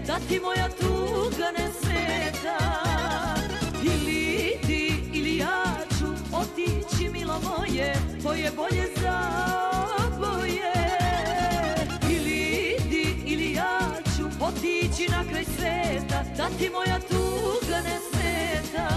da ti moja tuga ne smeta. Ili ti ili ja ću otići, milo moje, to je bolje za oboje. Ili ti ili ja ću otići na kraj sveta, da ti moja tuga ne smeta.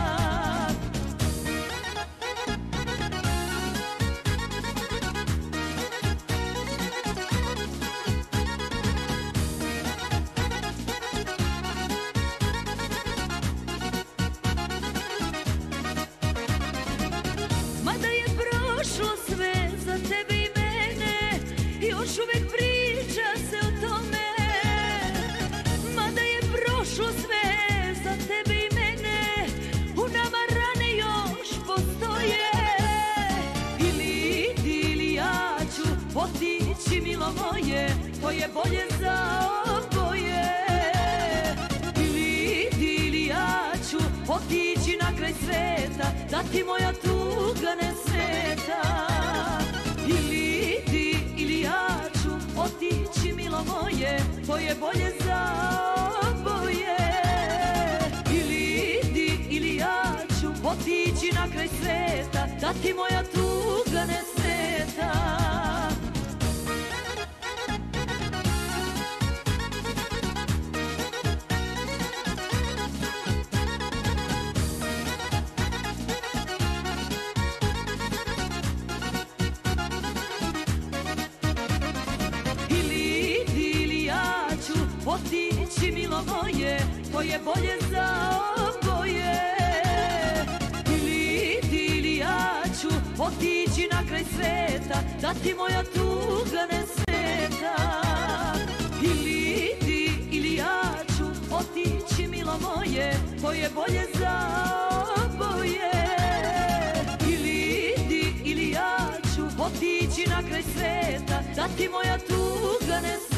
Mada je prošlo sve za tebe i mene, još uvijek priča se o tome. Mada je prošlo sve za tebe i mene, u nama rane još postoje. Ili ti ili ja ću otići, milo moje, to je bolje za oboje. Ili ti ili ja ću otići na kraj sveta, da ti moja tuga ne smeta. Ili ti ili ja ću otići, milo moje, to je bolje za oboje. Ili ti ili ja ću otići na kraj sveta, da ti moja tuga ne smeta. Otići, milo moje, to je bolje za oboje. Ili ti ili ja ću otići na kraj sveta, da ti moja tuga ne smeta. Ili ti ili ja ću otići, milo moje, to je bolje za oboje. Ili ti ili ja ću otići na kraj sveta, da ti moja tuga ne smeta.